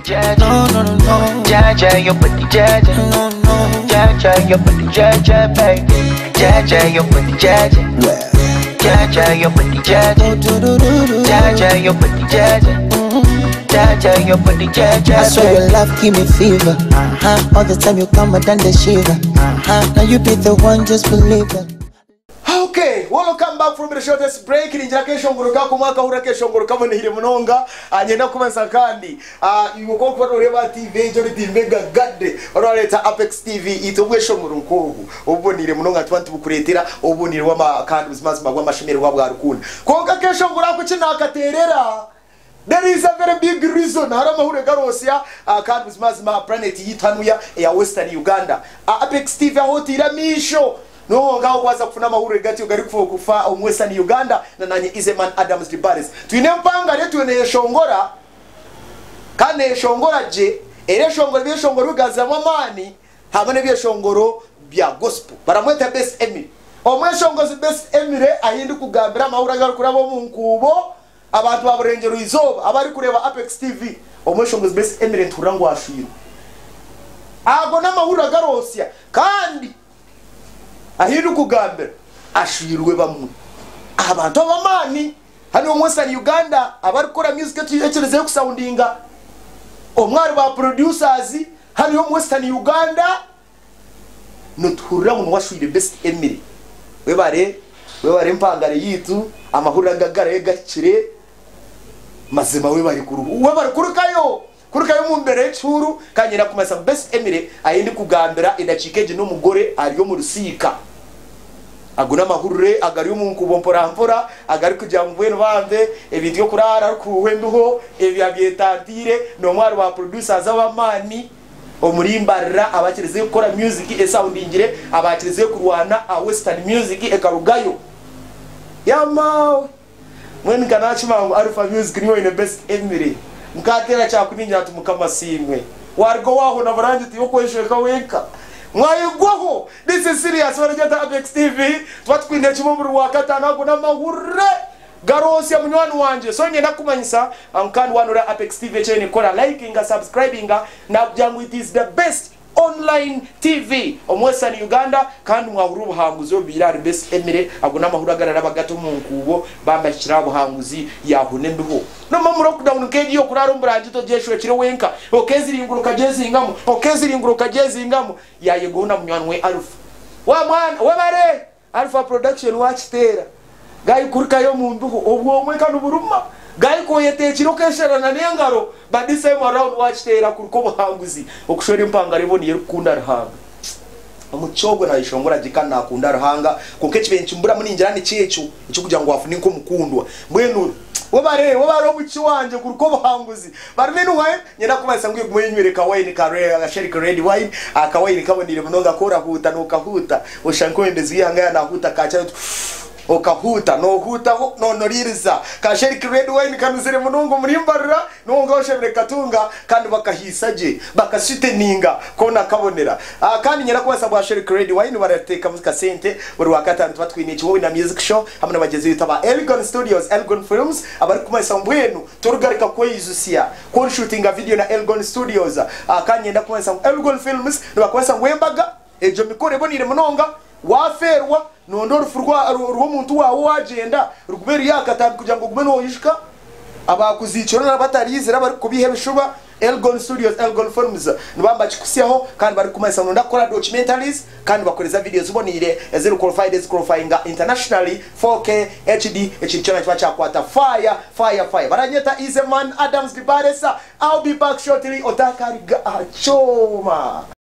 No, no, no, no. Jaja, your body, Jaja. No, no. Jaja, your body, Jaja, baby. Jaja, your body, Jaja. Jaja, your body, Jaja. Jaja, your body, Jaja. Jaja, your body, Jaja. I swear your love give me fever. All the time you come and the shiver. Now you be the one, just believe it. Okay, welcome back from the shortest break. Ninjira kesho nguruka ku mwaka hura kesho nguruka bonihire munonga anyenda kubanza kandi yuko kwa reba TV ejo ritimega gadde oraleta Apex TV itobwe sho ngurunkogu obonire munonga twantu bukuretera obonire wa kandi buzimazi magwa mashimere wa bwa rukunda konka kesho ngurako kina akaterera. There is a very big reason. Harama hure garosia kandi buzimazi ma planet yitanuya ya Western Uganda. Apex TV ahotira misho no ngao kwaza kufuna mahuru gati ugari kufa Western Uganda na nanye Izeman Adams Dibaris twine mpanga letu ne shongora kane shongora je ere shongoro bye shongoro ugaza mamani hamane bye shongoro bya gospel baramweta best Emily omwe shongozi best Emily ahindi kugambira mahuru agari kurabo mu nkubo abantu baburengero izoba abari kureba Apex TV omwe shongozi best Emily nturango ashiro ago na mahuru agarosia kandi ahindu kugambira ashirwe bamwe abantu abamani hano mu Western Uganda abari kora music tuyekereze ku soundinga omwari ba producers hano mu Western Uganda nutura mu washire best Emily webare mpangare yitu amahura gagara gakire mazima webare kurukayo mu mbere cyuru kanyera kumasa best Emily ayindi kugambira idacikeje no mugore ariyo mu rusika aguna mahurure agari mu nkubompora mpora agari kujya mu bweno bande ebintu yo kurara kuwenduho ebyabyetantire no mwari wa producers abamani omurimbarira abakirize gukora music soundingire abakirize kurwana a Western music ekarugayo yamawe mwen kanachima Alpha Music niyo ine best Emily mukatera cyakuninya tumukama simwe wargo waho na baranje tiyo kwesheka weka mwayigwaho. This is serious. Warajata Apex TV twatwinde chimumuru wakatana kuna mahure garosi ya munywani wanje so ngenda kumanyisa ankani wanura Apex TV chene kora liking and subscribing na byangu it is the best online TV Western Uganda kandi mwahuru buhanguzi obirari best Emily aguna mahuru agarara bagato mu nkubo bambashira buhanguzi yahune mbiho no mamuro kudown keji yo kuraro mbranje to jeshwe kire wenka okeziringuruka jezingamo okeziringuruka jezingamo yayegona munywani we Alpha wa mwana webare Alpha Production watchtera gayi kurika yo mu mbiho obwo omwe kanu buruma gayi ko yete kirokeshera na nengaro badise around watchtera kuruko buhanguzi okushora impangare boniye rukunda rahanga omuchogo na ishongora jikana akunda rahanga kuko kibenchi mbura muninjirani cyecu icyo kugira ngo wafune ko mukundwa mbwenu wobare omuchi wanje kuruko buhanguzi barmenu wae nyenda kubaisa ngwe kumwenywereka wine kare agasheri ready wine akawine kabonire munonga kora huta no kahuta oshankwendezi yanga na huta kacha okahuta no huta no noririza kasheri red wine kanuzire munongo murimbarira no ngoshebre katunga kandi bakahisaje bakasiteninga kona kabonera kandi nyera kwasa bwa sheri red wine barateka muzika sente buri wakatanu twatwine cyo na music show hamwe n'abagezi bitaba Elgon Studios Elgon Films abari kumayisa mbwenu turugarika ko yizusia ko shootinga video na Elgon Studios kandi nyenda kumayisa Elgon Films bakwasa ngwembaga ejo mikore bonire munonga waferwa nondoro furwa ruwo muntu wawo wagenda rukuberi yakatabi kugira ngo gume no yishika abakuzicoro batarize bari kubihebe shuba Elgon Studios Elgon Films nibamba chikusiaho kandi bari kumayisa nonda kora documentaries kandi bakoreza videos ubonire ezero qualified internationally 4K HD echichana chwa kwata fire baranyeta Izeman Adams Dibaresa. I'll be back shortly otakari choma.